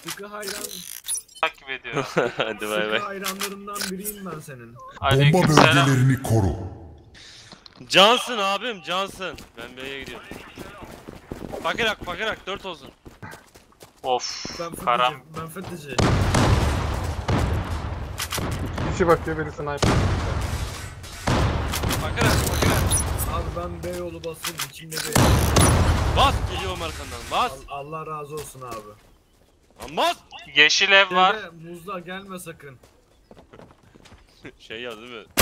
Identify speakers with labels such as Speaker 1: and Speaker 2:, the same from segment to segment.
Speaker 1: Sıkı hayran.
Speaker 2: Takip ediyor.
Speaker 3: Hadi bay
Speaker 1: Sıkı
Speaker 3: bay.
Speaker 1: hayranlarından biriyim ben senin.
Speaker 4: Bomba
Speaker 2: Aleykümselam.
Speaker 4: bölgelerini koru.
Speaker 3: Cansın abim, cansın. Ben B'ye gidiyorum. Fakirak 4 olsun.
Speaker 2: Of.
Speaker 1: Ben
Speaker 2: Karam.
Speaker 1: FETÖ'cüyüm. Ben FETÖ'cüyüm.
Speaker 5: İki kişi bakıyor, biri sniper.
Speaker 3: Fakirak.
Speaker 1: Abi ben Beyoğlu basayım. İçimde bir...
Speaker 3: Bas, geliyorum arkandan, bas.
Speaker 1: Allah razı olsun abi.
Speaker 3: Lan bas.
Speaker 2: Yeşil ev var.
Speaker 1: Dede, muzla gelme sakın.
Speaker 3: Şey ya değil mi?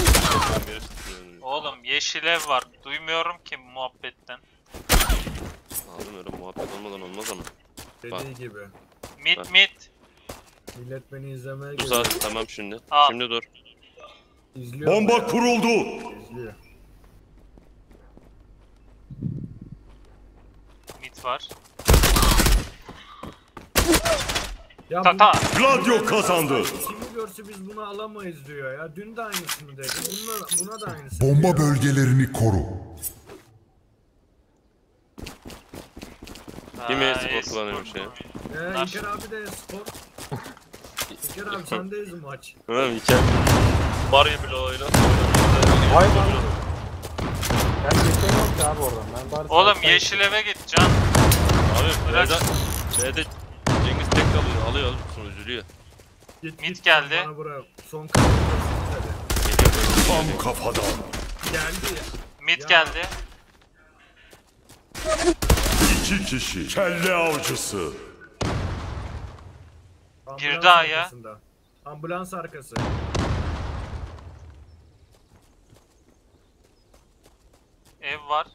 Speaker 2: Oğlum yeşil ev var. Duymuyorum ki muhabbetten.
Speaker 3: Abim öyle muhabbet olmadan olmaz ama.
Speaker 1: Dediği gibi.
Speaker 2: Mid mid.
Speaker 1: Millet beni izlemeye
Speaker 3: Dur
Speaker 1: geliyor.
Speaker 3: zaten tamam şimdi.
Speaker 2: Al.
Speaker 3: Şimdi dur.
Speaker 1: İzliyor.
Speaker 4: Bomba kuruldu.
Speaker 1: İzliyor.
Speaker 2: Mid var.
Speaker 1: Ya
Speaker 2: Tata.
Speaker 4: Gladio kazandı.
Speaker 1: Kimi görse biz bunu alamayız diyor ya. Dün de aynısını dedi. Buna da aynısını
Speaker 4: Bomba
Speaker 1: diyor.
Speaker 4: bölgelerini koru.
Speaker 3: Kimi
Speaker 2: Aa,
Speaker 3: spor kullanıyormuş ya?
Speaker 1: İlker abi de spor. İlker abi sendeyiz maç.
Speaker 3: Tamam hikaye. Mario bile oyna.
Speaker 5: Vay lan. Ben geçemiyorum ki abi oradan. Ben bari
Speaker 2: Oğlum
Speaker 5: sen-
Speaker 2: yeşil eve git Can.
Speaker 3: Abi
Speaker 2: Bırak.
Speaker 3: B'de Cengiz tek alıyor sonra üzülüyor.
Speaker 2: Mid geldi.
Speaker 1: Bana bırak. Son kaldı dedi.
Speaker 3: Geliyor.
Speaker 4: Tam kafadan.
Speaker 1: Geldi ya.
Speaker 2: Mid
Speaker 1: Ya.
Speaker 2: geldi.
Speaker 4: 2 kişi. Kelle avcısı.
Speaker 1: Ambulans
Speaker 2: Bir daha ya.
Speaker 1: arkasında. Ambulans arkası.
Speaker 2: Ev var.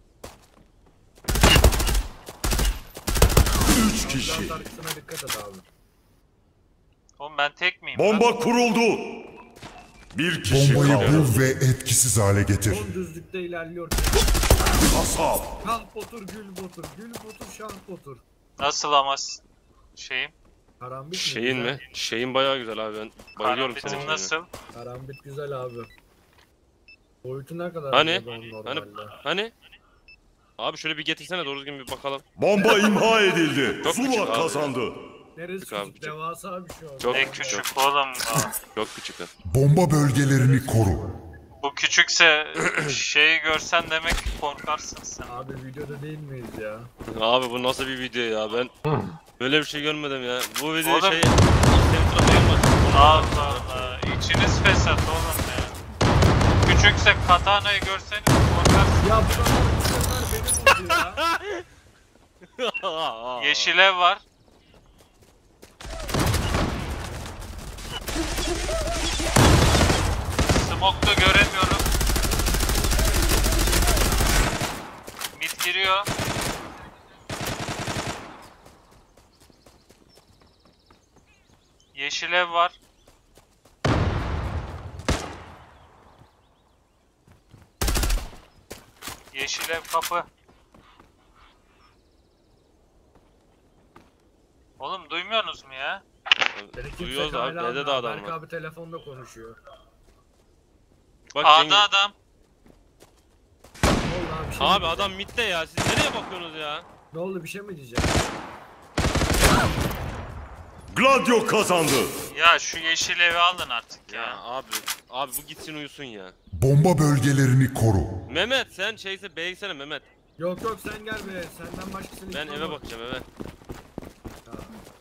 Speaker 4: 3 kişi.
Speaker 1: Ambulans arkasına dikkat et abi.
Speaker 2: Oğlum ben tek miyim?
Speaker 4: Bomba kuruldu. Bir kişi
Speaker 1: Şey
Speaker 4: kaldı. Bombayı bul ve etkisiz hale getir.
Speaker 1: Son düzlükte ilerliyor.
Speaker 4: Kasap.
Speaker 1: Şah Botur, Gül Botur, Gül Botur, Şah Botur.
Speaker 2: Nasıl ama şeyim?
Speaker 1: Karambit mi?
Speaker 3: Şeyin
Speaker 1: Güzel.
Speaker 3: mi? Şeyin bayağı güzel abi ben bayılıyorum sana.
Speaker 2: Karambitim nasıl?
Speaker 1: Karambit güzel abi. Boyutu ne kadar?
Speaker 3: Hani?
Speaker 1: acaba normalde?
Speaker 3: Hani? Abi şöyle bir getirsene doğru düzgün bir bakalım.
Speaker 4: Bomba imha edildi.
Speaker 3: Çok küçük
Speaker 4: Zula
Speaker 3: abi.
Speaker 4: kazandı.
Speaker 1: Neresi
Speaker 3: Küçük abi,
Speaker 1: küçük?
Speaker 3: küçük.
Speaker 1: Devasa bir şey oldu.
Speaker 3: Çok
Speaker 2: Ne küçük oğlum. Aa.
Speaker 3: Çok küçük ha.
Speaker 4: Bomba bölgelerini koru.
Speaker 2: Bu küçükse şeyi görsen demek ki korkarsın sen.
Speaker 1: Abi videoda değil miyiz ya?
Speaker 3: Abi bu nasıl bir video ya ben böyle bir şey görmedim ya. Bu video
Speaker 2: Oğlum.
Speaker 3: şey senin tarafı yanmadı.
Speaker 2: Allah Allah. İçiniz fesat oğlum ya. Küçükse katanayı görseniz korkarsın.
Speaker 1: Ya bunlar beni buldu ya.
Speaker 2: Yeşil ev var. Smoke'da göremiyorum. Mid giriyor. Yeşil ev var. Yeşil ev kapı. Oğlum duymuyorsunuz mu ya?
Speaker 1: Beni kimse
Speaker 3: Duyuyoruz abi
Speaker 1: kale
Speaker 3: B'de de
Speaker 1: almıyor.
Speaker 3: adam
Speaker 1: Berk
Speaker 3: var.
Speaker 1: abi telefonda konuşuyor.
Speaker 3: Bak Cengiz.
Speaker 2: A'da adam.
Speaker 1: Ne oldu abi? Bir şey mi
Speaker 3: Abi
Speaker 1: diyeceğim?
Speaker 3: adam midde ya siz nereye bakıyorsunuz ya?
Speaker 1: Ne oldu bir şey mi diyeceğim?
Speaker 4: Gladio kazandı.
Speaker 2: Ya şu yeşil evi alın artık
Speaker 3: Ya
Speaker 2: ya.
Speaker 3: abi bu gitsin uyusun ya.
Speaker 4: Bomba bölgelerini koru.
Speaker 3: Mehmet sen şeyse B'ye gitsene Mehmet.
Speaker 1: Yok yok sen gel be. Senden başkasını
Speaker 3: Ben
Speaker 1: istemem.
Speaker 3: eve bakacağım eve.
Speaker 1: Ha.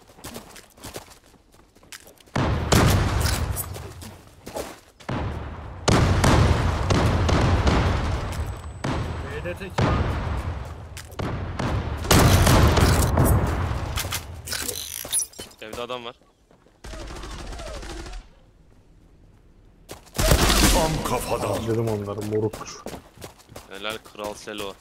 Speaker 1: B'de tek ya.
Speaker 3: Evde adam var.
Speaker 4: Tam kafadan.
Speaker 5: Dedim onları moruk.
Speaker 3: Helal Kral Selo.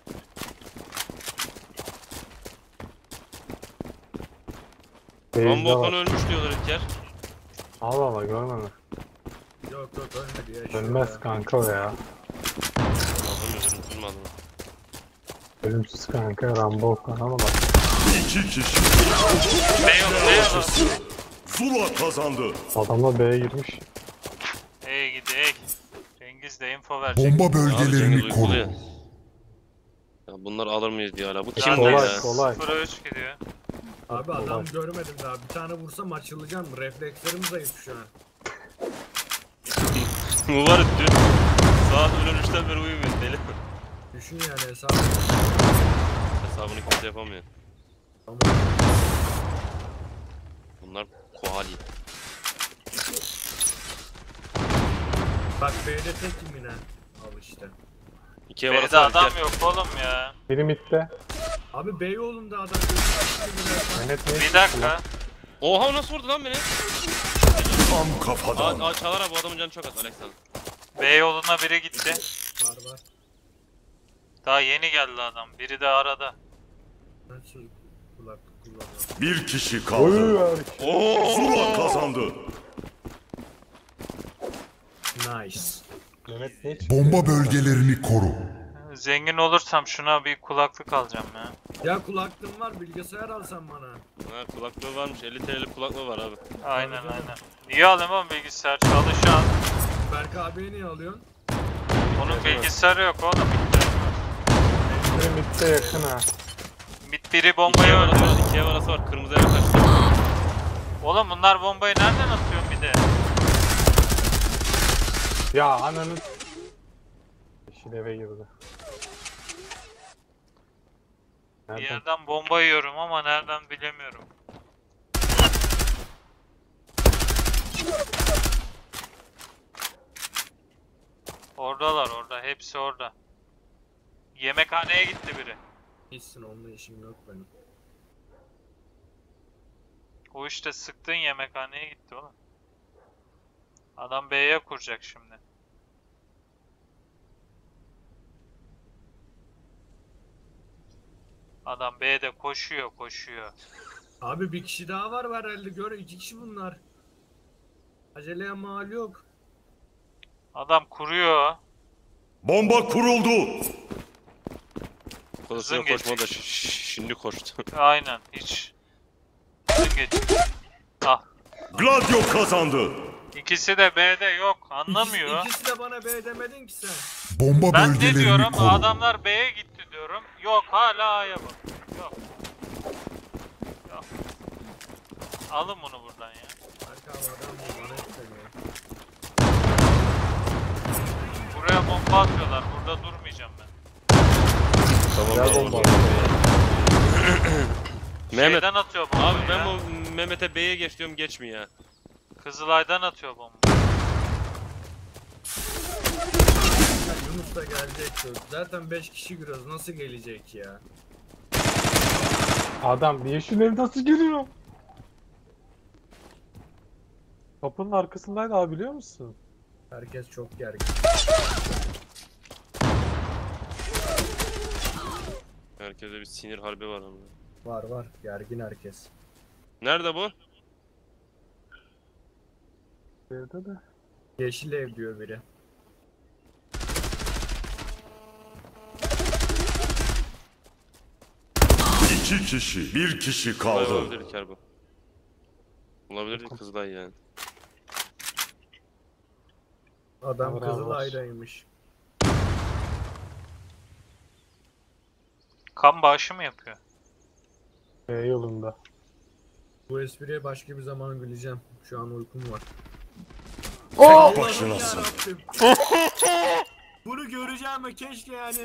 Speaker 5: Beyzde
Speaker 3: Rambokan
Speaker 5: var.
Speaker 3: ölmüş diyorlar İlker.
Speaker 5: Allah Allah görmeme.
Speaker 1: Yok yok ölmedi ya. Yaşıyor
Speaker 5: Ölmez
Speaker 1: ya.
Speaker 5: kanka o ya.
Speaker 3: Anlamıyorum üzülmedim.
Speaker 5: Ölümsüz kanka Rambo ama bak.
Speaker 4: 2 kişi.
Speaker 2: Ne yok ne yok.
Speaker 4: Zula kazandı.
Speaker 5: Adamlar B'ye girmiş.
Speaker 2: Hey gidek. Cengiz de info verecek.
Speaker 4: Bomba
Speaker 3: Abi Cengiz
Speaker 4: bölgelerini
Speaker 3: uykulu
Speaker 4: koru.
Speaker 3: ya. Ya bunlar alır mıyız diye hala. Bu
Speaker 2: Ya
Speaker 3: kim
Speaker 2: kolay,
Speaker 3: ya?
Speaker 5: kolay.
Speaker 2: 0'a 3 gidiyor.
Speaker 1: Abi adam görmedim daha. Bir tane vursam açılacağım. Reflekslerim zayıf şu an.
Speaker 3: Mübarek dün saat öğlen 3'ten beri uyumuyor deli.
Speaker 1: Düşün yani hesap.
Speaker 3: Hesabını kimse yapamıyor.
Speaker 1: Tamam.
Speaker 3: Bunlar kohali.
Speaker 1: Bak B'de tekim yine. Al işte.
Speaker 3: İkiye
Speaker 2: B'de
Speaker 3: varası var.
Speaker 2: adam yok oğlum ya.
Speaker 5: Biri midde.
Speaker 1: Abi B yolunda adam.
Speaker 5: Mehmet ne?
Speaker 2: Bir dakika.
Speaker 3: Oha nasıl vurdu lan beni?
Speaker 4: Tam kafadan.
Speaker 3: Çağlar abi bu adamın canı çok az Alexander.
Speaker 2: B yoluna biri gitti.
Speaker 1: Var.
Speaker 2: Daha yeni geldi adam. Biri de arada.
Speaker 1: Nasıl kulaklık kullanıyor?
Speaker 4: Bir kişi
Speaker 5: Oy
Speaker 4: kaldı.
Speaker 5: abi.
Speaker 4: Zula kazandı.
Speaker 1: Nice.
Speaker 5: Mehmet ne?
Speaker 4: Bomba bölgelerini koru.
Speaker 2: Zengin olursam şuna bir kulaklık alacağım ya.
Speaker 1: Ya kulaklığım var, bilgisayar alsan bana.
Speaker 3: Ha kulaklığı varmış 50 TL'lik kulaklığı var abi.
Speaker 2: Aynen. Niye alayım oğlum bilgisayar çalışan?
Speaker 1: Berk abiye niye alıyorsun?
Speaker 2: Onun bilgisayarı yok oğlum.
Speaker 5: Biri midde yakın ha.
Speaker 2: Biri bombayı öldü.
Speaker 3: İkiye varası var kırmızı eve kaçtı.
Speaker 2: Oğlum bunlar bombayı nereden atıyor bir de?
Speaker 5: Ya ananın. Yeşil eve girdi.
Speaker 2: Bir
Speaker 5: Nereden?
Speaker 2: yerden bomba yiyorum ama nereden bilemiyorum. Oradalar orada. Hepsi orada. Yemekhaneye gitti biri.
Speaker 1: Gitsin, onunla işim yok benim.
Speaker 2: O işte sıktığın yemekhaneye gitti oğlum. Adam B'ye kuracak şimdi. Adam B'de koşuyor.
Speaker 1: Abi bir kişi daha var herhalde, gör, 2 kişi bunlar. Aceleye mal yok.
Speaker 2: Adam kuruyor.
Speaker 4: Bomba kuruldu.
Speaker 3: Kodasına
Speaker 2: Hızın
Speaker 3: koşmadı da şimdi koştu.
Speaker 2: Aynen hiç. Geç. Ah.
Speaker 4: Gladio kazandı.
Speaker 2: İkisi de B'de yok. Anlamıyor.
Speaker 1: İkisi de bana B demedin ki sen.
Speaker 4: Bomba
Speaker 2: Ben ne
Speaker 4: bölgelerini
Speaker 2: diyorum?
Speaker 4: koru.
Speaker 2: Adamlar B'ye gitti diyorum. Yok hala A'ya bak. Yok. Alın bunu buradan ya.
Speaker 1: Berk abi adam bu, bana istemiyor.
Speaker 2: Buraya bomba atıyorlar. Burada durmayacağım ben.
Speaker 3: Tamam
Speaker 5: Gel
Speaker 3: tamam.
Speaker 5: bomba.
Speaker 3: Mehmet.
Speaker 2: Şeyden atıyor bombayı
Speaker 3: Abi ben
Speaker 2: ya.
Speaker 3: bu Mehmet'e B'ye geç diyorum geçmiyor ya.
Speaker 2: Kızılay'dan atıyor bomba.
Speaker 1: Ya Yunus da gelecek diyor. Zaten 5 kişi giriyoruz, nasıl gelecek ya?
Speaker 5: Adam yeşil ev nasıl geliyor? Kapının arkasındaydı abi, biliyor musun?
Speaker 1: Herkes çok gergin.
Speaker 3: Herkese bir sinir harbi var ama.
Speaker 1: Var gergin herkes.
Speaker 3: Nerede bu?
Speaker 5: Evde de.
Speaker 1: Yeşil ev diyor biri.
Speaker 4: İki kişi, bir kişi
Speaker 3: Kızılay
Speaker 4: kaldı.
Speaker 3: olabilir İlker bu. Olabilir Kızılay yani.
Speaker 1: Adam
Speaker 5: Bravo.
Speaker 1: Kızılay'daymış.
Speaker 2: Kan bağışı mı yapıyor?
Speaker 5: B yolunda.
Speaker 1: Bu espriye başka bir zaman güleceğim. Şu an uykum var.
Speaker 4: Tek başınasın.
Speaker 1: Yarabbim. Bunu göreceğim ve keşke yani.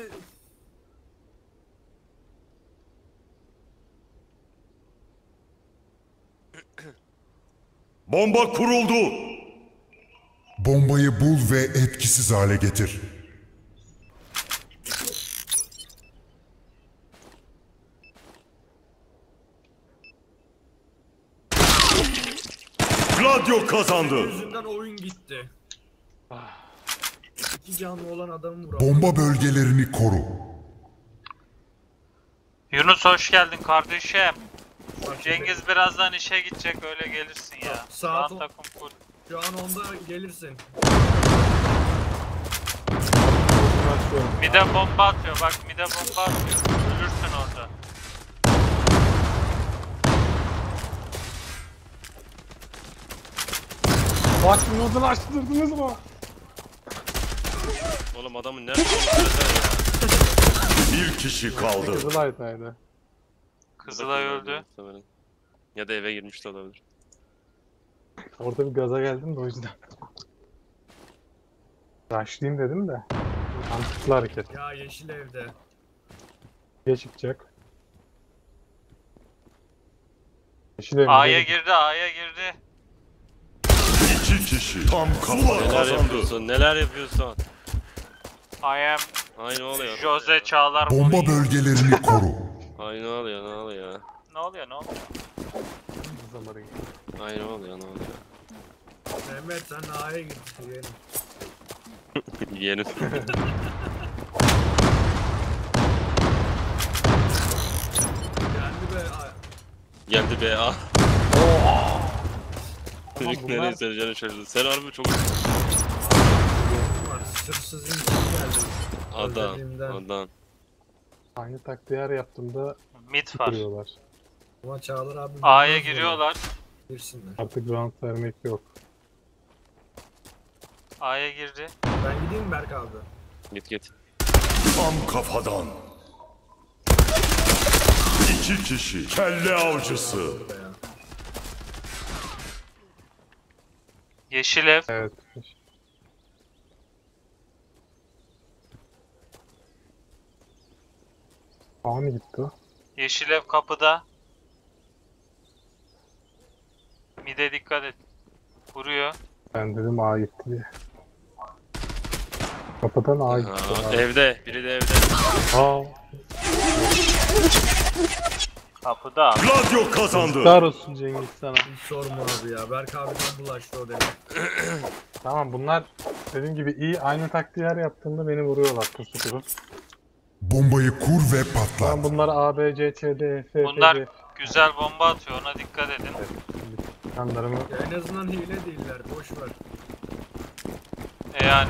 Speaker 4: Bomba kuruldu. Bombayı bul ve etkisiz hale getir. Gladio kazandı.
Speaker 1: Yüzünden oyun gitti. 2 canlı olan adamı vuramadım.
Speaker 4: Bomba bölgelerini koru.
Speaker 2: Yunus hoş geldin kardeşim.
Speaker 1: Bak,
Speaker 2: Cengiz birazdan işe gidecek öyle gelirsin ya.
Speaker 1: Saat
Speaker 2: Şu an
Speaker 1: on-
Speaker 2: takım full.
Speaker 1: Şu an onda gelirsin.
Speaker 5: Bunu açıyorum.
Speaker 2: Mide bomba atıyor bak mide bomba atıyor. Ölürsün orada.
Speaker 5: Bak modunu açtırdınız mı?
Speaker 3: Oğlum adamın nerede olduğunu söylesene ya.
Speaker 4: Bir kişi kaldı.
Speaker 5: Kızılay'daydı.
Speaker 2: Kızılay öldü.
Speaker 3: Muhtemelen. Ya da eve girmiş de olabilir.
Speaker 5: Orada bir gaza geldim de o yüzden. Rushlayayım dedim de. Mantıklı hareket.
Speaker 1: Ya yeşil evde.
Speaker 5: Geç çıkacak. Yeşil evinde
Speaker 2: A'ya
Speaker 5: de-
Speaker 2: girdi, A'ya girdi.
Speaker 4: 2 kişi tam kafa
Speaker 3: Neler
Speaker 4: kazandı.
Speaker 3: yapıyorsun? Neler yapıyorsun?
Speaker 2: I am
Speaker 3: Ay ne oluyor?
Speaker 2: Jose Çağlar
Speaker 4: Bomba
Speaker 2: Mourinho.
Speaker 4: bölgelerini koru.
Speaker 3: Ay ne oluyor? Ne oluyor?
Speaker 2: Ne oluyor, ne oluyor?
Speaker 5: Zamanı gibi.
Speaker 3: Ay ne oluyor? Ne oluyor?
Speaker 1: Mehmet sen A'ya git. Yeğenim.
Speaker 3: Yeğenim.
Speaker 1: Geldi be.
Speaker 3: Geldi be ah.
Speaker 5: Tamam,
Speaker 3: Çocuk
Speaker 5: bunlar-
Speaker 3: nereye sereceğini şaşırdı. Sen harbi çok
Speaker 1: Var. Sırsız insan geldi.
Speaker 3: adam.
Speaker 1: Özlediğimden.
Speaker 3: Adam.
Speaker 5: Aynı taktiği her yaptığımda
Speaker 2: Mid var.
Speaker 5: kuruyorlar.
Speaker 1: Ama Çağlar abi.
Speaker 2: A'ya
Speaker 1: bilmez
Speaker 2: giriyorlar.
Speaker 1: böyle. Girsinler.
Speaker 5: Artık round vermek yok.
Speaker 2: A'ya girdi.
Speaker 1: Ben gideyim mi Berk abi?
Speaker 3: Git git.
Speaker 4: Tam kafadan. 2 kişi kelle avcısı.
Speaker 1: Veya.
Speaker 2: Yeşil ev.
Speaker 5: Evet. Ani gitti o.
Speaker 2: Yeşil ev kapıda. Mid'e dikkat et. Vuruyor.
Speaker 5: Ben dedim A gitti diye. Kapıdan A gitti.
Speaker 3: Aa,
Speaker 5: abi.
Speaker 3: evde. Biri de evde.
Speaker 5: Aa.
Speaker 2: Kapıda.
Speaker 4: Gladio kazandı.
Speaker 5: Dar olsun Cengiz sana.
Speaker 1: Hiç sorma abi ya. Berk abiden bulaştı o demek.
Speaker 5: Tamam bunlar dediğim gibi iyi aynı taktiği her yaptığımda beni vuruyorlar pusu kurup.
Speaker 4: Bombayı kur ve
Speaker 5: Ben
Speaker 4: patlat.
Speaker 5: bunları A, B, C, Ç, D, F,
Speaker 2: Bunlar
Speaker 5: G,
Speaker 2: güzel bomba atıyor, ona dikkat edin.
Speaker 5: kanlarımı.
Speaker 1: Ya en azından hile değiller. Boş ver.
Speaker 2: Yani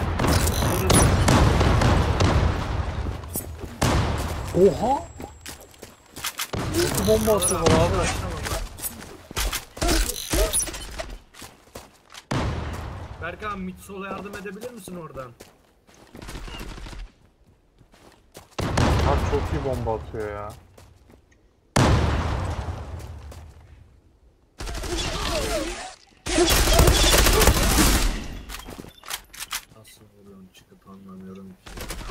Speaker 5: Oha! Nasıl bomba atıyorlar abi?
Speaker 1: Berk abi mid sola yardım edebilir misin oradan?
Speaker 5: Abi çok iyi bomba atıyor ya.
Speaker 1: Nasıl vuruyorsun çıkıp anlamıyorum ki.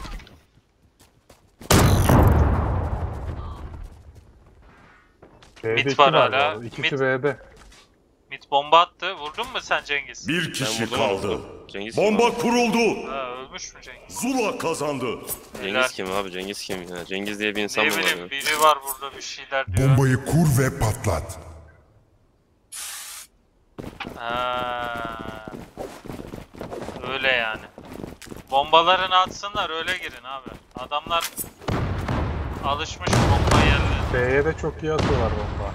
Speaker 5: B'de
Speaker 2: Mid
Speaker 5: iki
Speaker 2: var
Speaker 5: bu
Speaker 2: hala.
Speaker 5: arada. İkisi
Speaker 2: Mid.
Speaker 5: B'de.
Speaker 2: mid bomba attı. Vurdun mu sen Cengiz?
Speaker 4: Bir
Speaker 3: Ben
Speaker 4: kişi
Speaker 3: vurdum,
Speaker 4: kaldı.
Speaker 3: vurdum. Cengiz
Speaker 4: Bomba
Speaker 3: kim
Speaker 4: kuruldu.
Speaker 2: Ha, ölmüş mü Cengiz?
Speaker 4: Zula kazandı.
Speaker 3: abi? Cengiz kim abi? Cengiz kim ya? Cengiz diye bir insan
Speaker 2: Ne
Speaker 3: mı var
Speaker 2: bileyim
Speaker 3: ya?
Speaker 2: biri var burada bir şeyler diyor.
Speaker 4: Bombayı kur ve patlat.
Speaker 2: Ha. Öyle yani. Bombalarını atsınlar öyle girin abi. Adamlar alışmış bomba yerine.
Speaker 5: B'ye de çok iyi atıyorlar bomba.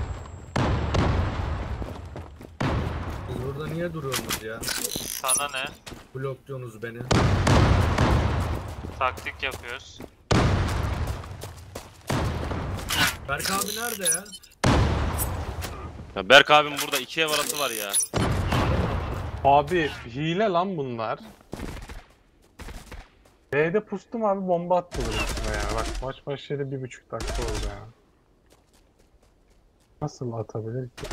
Speaker 1: Siz burada niye duruyorsunuz ya?
Speaker 2: Sana ne?
Speaker 1: Blokluyorsunuz beni.
Speaker 2: Taktik yapıyoruz.
Speaker 1: Berk abi nerede ya?
Speaker 3: Ya Berk abim burada 2 ev arası var ya.
Speaker 5: Abi hile lan bunlar. B'de pustum abi bomba attılar üstüne ya. Bak maç başladı 1,5 dakika oldu ya. Nasıl atabilir ki?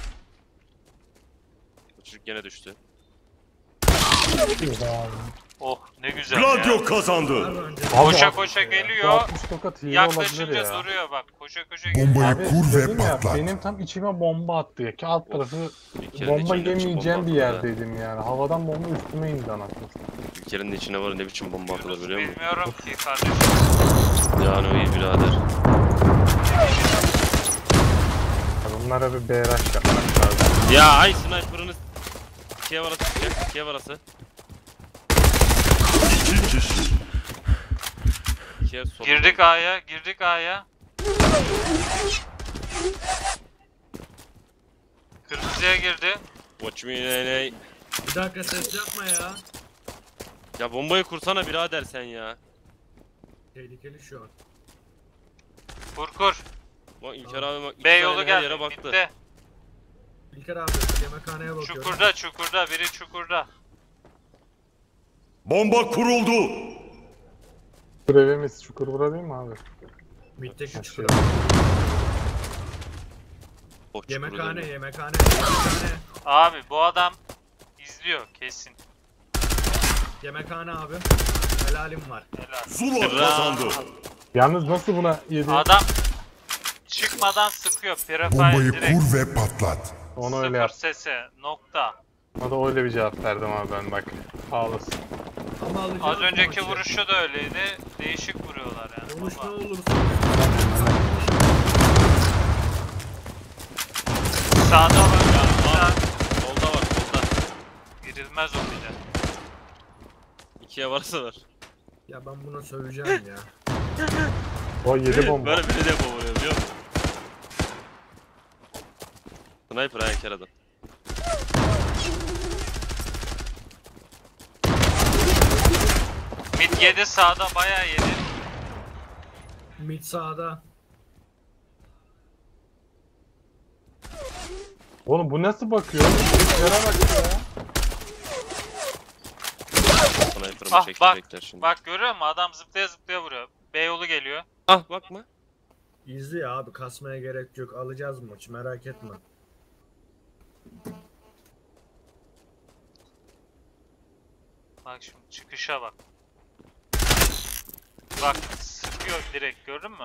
Speaker 3: Bu çocuk gene düştü.
Speaker 5: Yok abi.
Speaker 2: Oh ne güzel
Speaker 4: Gladio
Speaker 2: ya.
Speaker 4: kazandı.
Speaker 1: Nerede önce?
Speaker 5: Abi
Speaker 2: Koşa
Speaker 5: at-
Speaker 2: koşa
Speaker 5: Bu
Speaker 2: geliyor.
Speaker 5: 60 tokat hile olabilir
Speaker 2: Yaklaşınca
Speaker 5: ya.
Speaker 2: duruyor bak. Koşa koşa geliyor.
Speaker 4: Bombayı
Speaker 5: Abi
Speaker 4: kur ve
Speaker 5: dedim ya
Speaker 4: patlat.
Speaker 5: benim tam içime bomba attı ya ki alt tarafı
Speaker 3: İlker'in
Speaker 5: bomba
Speaker 3: içinde ne biçim
Speaker 5: yemeyeceğim
Speaker 3: bomba
Speaker 5: bir
Speaker 3: attılar ya?
Speaker 5: yerdeydim yani. Havadan bomba üstüme indi anasını.
Speaker 3: İlker'in de içine var ne biçim bomba attılar
Speaker 2: Yunus
Speaker 3: biliyor musun?
Speaker 2: bilmiyorum ki kardeşim.
Speaker 3: Yani o iyi birader.
Speaker 5: Ya bunlara bir BRH yapmak lazım.
Speaker 3: Ya ay sniper'ınız 2 ev arası çıkacak. 2 ev arası.
Speaker 4: 2 kişi.
Speaker 3: 2 ev sol.
Speaker 2: Girdik A'ya, girdik A'ya. Kırmızıya girdi.
Speaker 3: Watch me ney.
Speaker 1: Bir dakika ses yapma ya.
Speaker 3: Ya bombayı kursana birader sen ya.
Speaker 1: Tehlikeli şu an.
Speaker 2: Kur kur.
Speaker 3: Bak İlker abi bak 2
Speaker 2: B
Speaker 3: saniye
Speaker 2: yolu
Speaker 3: her
Speaker 2: geldi.
Speaker 3: yere baktı.
Speaker 2: Bitti.
Speaker 1: İlker abi yemekhaneye bakıyorum.
Speaker 2: Çukurda, çukurda. Biri çukurda.
Speaker 4: Bomba kuruldu.
Speaker 5: Görevimiz çukur bura değil mi abi?
Speaker 1: Mid'deki
Speaker 5: Ha,
Speaker 1: çukur.
Speaker 5: şey.
Speaker 3: Oh, çukuru
Speaker 1: Yemekhane,
Speaker 3: dönüyor.
Speaker 1: yemekhane, yemekhane.
Speaker 2: Abi bu adam izliyor kesin.
Speaker 1: Yemekhane abi. Helalim var.
Speaker 2: Helal.
Speaker 4: Zula kazandı.
Speaker 5: Yalnız nasıl buna yedi?
Speaker 2: Adam çıkmadan sıkıyor. Prefire
Speaker 4: Bombayı
Speaker 2: direkt.
Speaker 4: kur ve patlat.
Speaker 5: Onu öyle
Speaker 2: Sıfır
Speaker 5: yap.
Speaker 2: sese. Nokta.
Speaker 5: Ona da öyle bir cevap verdim abi ben bak. Sağ olasın.
Speaker 1: Ama alacağız
Speaker 2: Az
Speaker 1: bu
Speaker 2: önceki
Speaker 1: maçı.
Speaker 2: vuruşu da öyleydi. Değişik vuruyorlar yani.
Speaker 1: Konuş ne
Speaker 2: Baba.
Speaker 1: olursa.
Speaker 2: Sağda var.
Speaker 3: Solda var, solda.
Speaker 2: Girilmez o bile.
Speaker 3: 2'ye varsa var.
Speaker 1: Ya ben buna söveceğim ya.
Speaker 5: O 7 bomba.
Speaker 3: Böyle biri de yapamıyor biliyor musun? Sniper ayak keradan.
Speaker 2: Mid 7 sağda bayağı yedi.
Speaker 1: Mid sağda.
Speaker 5: Oğlum bu nasıl bakıyor? Yere bak ya.
Speaker 3: Sniper'ımı
Speaker 2: Ah bak.
Speaker 3: çekecekler şimdi.
Speaker 2: Bak görüyor musun? Adam zıplaya zıplaya vuruyor. B yolu geliyor.
Speaker 3: Ah bakma.
Speaker 1: İzli ya abi, kasmaya gerek yok. Alacağız maçı, merak etme.
Speaker 2: Bak şimdi çıkışa bak. Bak sıkıyor direkt, gördün mü?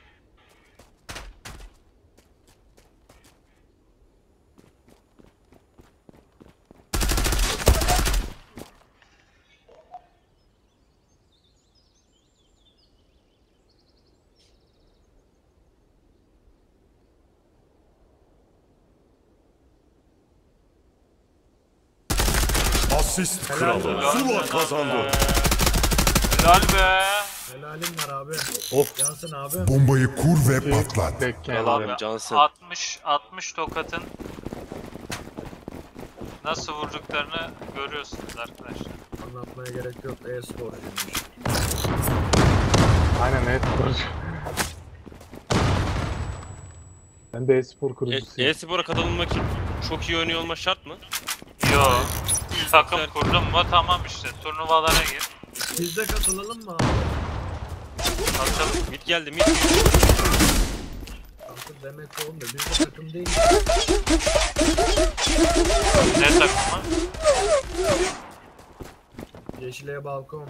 Speaker 4: Asist
Speaker 1: Helal
Speaker 4: kralı.
Speaker 1: be.
Speaker 4: Zula kazandı.
Speaker 2: Helal be.
Speaker 1: Helalim var abi.
Speaker 5: Of.
Speaker 1: Yansın abi.
Speaker 4: Bombayı kur ve patlat.
Speaker 5: Bekken
Speaker 3: Helal
Speaker 5: abi.
Speaker 3: be. Cansın.
Speaker 2: 60 tokatın nasıl vurduklarını görüyorsunuz arkadaşlar.
Speaker 1: Anlatmaya gerek yok. E-sporcuymuş.
Speaker 5: Aynen e-sporcu. Ben de e-spor kurucusuyum.
Speaker 3: E-Spor'a katılmak için çok iyi oynuyor olma şart mı?
Speaker 2: Yo. Takım kurdun mu tamam işte, turnuvalara gir.
Speaker 1: Biz de katılalım mı abi?
Speaker 2: Katıl.
Speaker 3: Mid geldi, mid geldi.
Speaker 1: Artık demek oğlum da biz de takım değil.
Speaker 2: Ne takımı?
Speaker 1: Yeşileye balkon.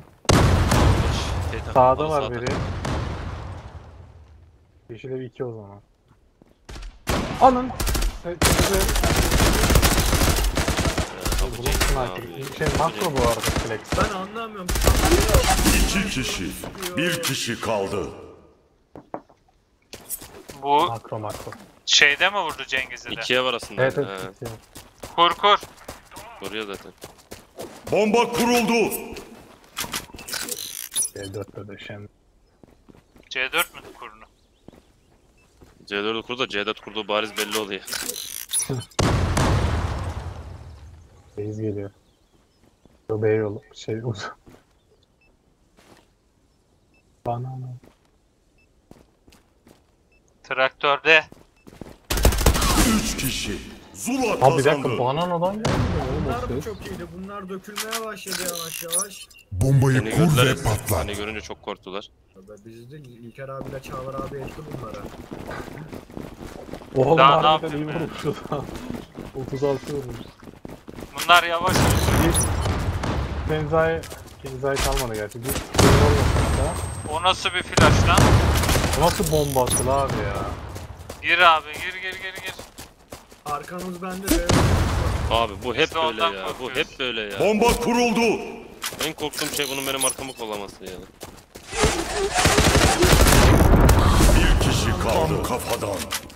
Speaker 5: Sağda var biri. Yeşil ev 2 o zaman. Anın. Şey makro bu arada flex.
Speaker 1: Ben anlamıyorum.
Speaker 4: 2 kişi. 1 kişi kaldı.
Speaker 2: Bu
Speaker 5: Makro.
Speaker 2: şeyde mi vurdu Cengiz'i de?
Speaker 3: 2'ye var aslında.
Speaker 5: Evet
Speaker 3: He,
Speaker 5: evet.
Speaker 2: Kur kur.
Speaker 3: vuruyor zaten.
Speaker 4: Bomba kuruldu.
Speaker 5: C4'te döşen.
Speaker 2: C4 mü kurunu?
Speaker 3: C4'ü kurdu da C4 kurduğu bariz belli oluyor.
Speaker 5: Base geliyor. Yo B yolu. Şey uzun. Banana.
Speaker 2: Traktörde.
Speaker 4: 3 kişi. Zula
Speaker 5: Abi bir dakika
Speaker 4: kazandı.
Speaker 5: bananadan geldi mi oğlum
Speaker 1: Bunlar
Speaker 5: o
Speaker 1: da
Speaker 5: ses?
Speaker 1: çok iyiydi. Bunlar dökülmeye başladı yavaş yavaş.
Speaker 4: Bombayı
Speaker 3: Seni
Speaker 4: kur
Speaker 3: gördüler,
Speaker 4: ve patlat.
Speaker 3: seni görünce çok korktular.
Speaker 1: Tabii biz de İlker abiyle Çağlar abi etti bunlara.
Speaker 5: Oğlum
Speaker 2: Daha ne
Speaker 5: harbiden iyi
Speaker 2: yapayım ya?
Speaker 5: vurmuştu lan. 36 vurmuş.
Speaker 2: Bunlar yavaş.
Speaker 5: Kenzai kalmadı gerçi. Bir şey olmasın da.
Speaker 2: O nasıl bir flash lan?
Speaker 5: Bu nasıl bomba atıl abi ya?
Speaker 2: Gir abi, gir.
Speaker 1: Arkamız bende de.
Speaker 3: Abi bu hep
Speaker 2: Biz de
Speaker 3: böyle
Speaker 2: ondan
Speaker 3: ya. Bu
Speaker 2: korkuyoruz.
Speaker 3: hep böyle ya.
Speaker 4: Bomba kuruldu.
Speaker 3: En korktuğum şey bunun benim arkamı kollaması ya.
Speaker 4: 1 kişi kaldı kafadan.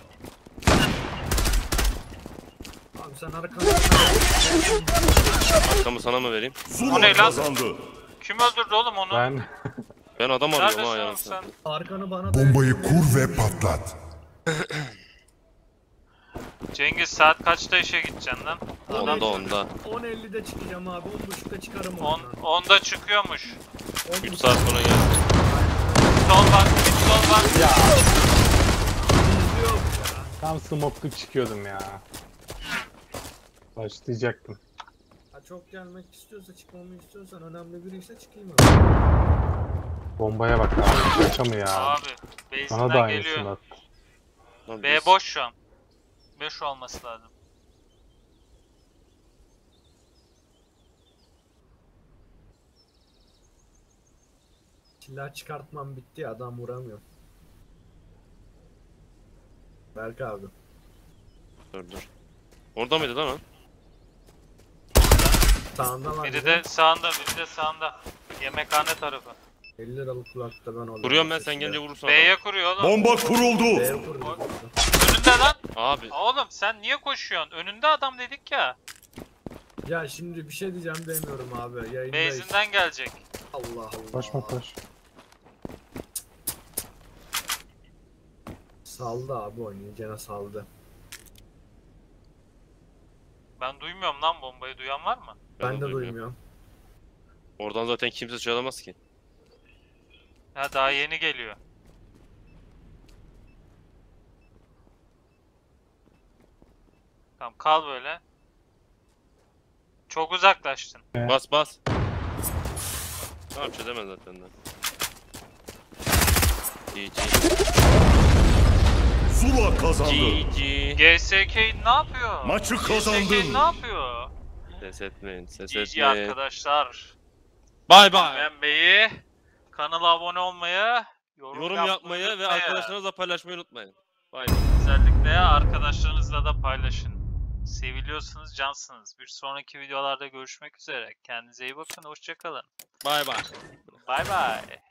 Speaker 1: Abi sen arkamda.
Speaker 3: Arkamı sana mı vereyim?
Speaker 2: O
Speaker 4: Zula
Speaker 2: ne lan?
Speaker 4: kazandı.
Speaker 2: Kim öldürdü oğlum onu?
Speaker 5: Ben
Speaker 3: Ben adam arıyorum ha
Speaker 2: Neredesin oğlum
Speaker 3: yalnız.
Speaker 2: sen?
Speaker 1: Arkanı bana da.
Speaker 4: Bombayı kur ve patlat.
Speaker 2: Cengiz saat kaçta işe gideceksin lan? Adam
Speaker 3: Onda.
Speaker 1: 10.50'de çıkacağım abi. 10.30'da çıkarım
Speaker 2: 10,
Speaker 1: ondan.
Speaker 2: 10'da çıkıyormuş.
Speaker 3: 3 saat sonra geldi.
Speaker 2: Sol bak, bir sol bak.
Speaker 1: İzliyor bu ya.
Speaker 5: tam smoke'luk çıkıyordum ya. Başlayacaktım.
Speaker 1: Ha, çok gelmek istiyorsa, çıkmamı istiyorsan, önemli biri ise çıkayım abi.
Speaker 5: Bombaya bak abi. Şaka mı ya?
Speaker 2: Abi,
Speaker 5: Sana da
Speaker 2: base'inden
Speaker 5: aynısını
Speaker 2: geliyor.
Speaker 5: at.
Speaker 3: Lan
Speaker 2: B
Speaker 3: biz-
Speaker 2: boş şu an. 5 olması lazım.
Speaker 1: Silah çıkartmam bitti ya, adam vuramıyor. Berk abi.
Speaker 3: Dur. Orada mıydı lan o?
Speaker 1: Sağında var.
Speaker 2: Biri de sağında, biri de sağında. Yemekhane tarafı.
Speaker 1: 50 liralık kulakta ben oldum.
Speaker 3: Vuruyorum ben, sen gelince vurursun adam.
Speaker 2: B'ye kuruyor oğlum.
Speaker 4: Bomba kuruldu.
Speaker 1: B'ye kurdu.
Speaker 2: Önünde lan.
Speaker 3: Abi
Speaker 2: Oğlum sen niye koşuyorsun? Önünde adam dedik ya.
Speaker 1: Ya şimdi bir şey diyeceğim demiyorum abi. Yayındayız.
Speaker 2: Base'inden gelecek.
Speaker 1: Allah Allah.
Speaker 5: Koşma koş.
Speaker 1: Saldı abi, oynayacağına saldı.
Speaker 2: Ben duymuyorum lan bombayı, duyan var mı?
Speaker 1: Ben de
Speaker 3: duymuyorum.
Speaker 1: duymuyorum.
Speaker 3: Oradan zaten kimse çalamaz ki.
Speaker 2: Ha daha yeni geliyor. Tamam kal böyle. Çok uzaklaştın.
Speaker 3: Bas. Tamam çözemez zaten de. GG.
Speaker 4: Zula kazandı.
Speaker 3: GG.
Speaker 2: GSK ne yapıyor?
Speaker 4: Maçı
Speaker 2: GSK
Speaker 4: kazandın.
Speaker 2: ne yapıyor?
Speaker 3: Ses etmeyin.
Speaker 2: GG arkadaşlar.
Speaker 3: Bay bay.
Speaker 2: Beğenmeyi, kanala abone olmayı,
Speaker 3: Yorum yapmayı ve
Speaker 2: unutmayın.
Speaker 3: arkadaşlarınızla paylaşmayı unutmayın. Bay bay.
Speaker 2: Özellikle arkadaşlarınızla da paylaşın. Seviliyorsunuz, cansınız. Bir sonraki videolarda görüşmek üzere. Kendinize iyi bakın, hoşça kalın.
Speaker 3: Bay bay.
Speaker 2: Bay bay.